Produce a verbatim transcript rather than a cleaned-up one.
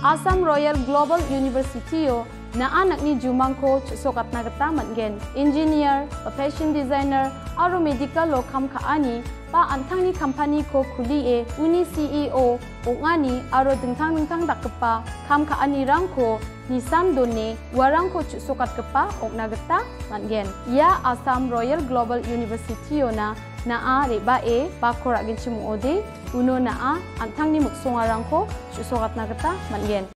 Assam Royal Global University yo na anak ni jumang ko sokat na gata matgen engineer, fashion designer, aro medical lo kam ka ani pa antang ni company ko kuli e uni C E O ongani aro dingtang dingtang dakpa kam ka ani rang ko ni sam done warang ko sokat kepa ok na gata matgen ya Assam Royal Global University yo na na a reba e pa korak gin chimu ode uno na a antang ni muksong arang ko sokat na gata matgen.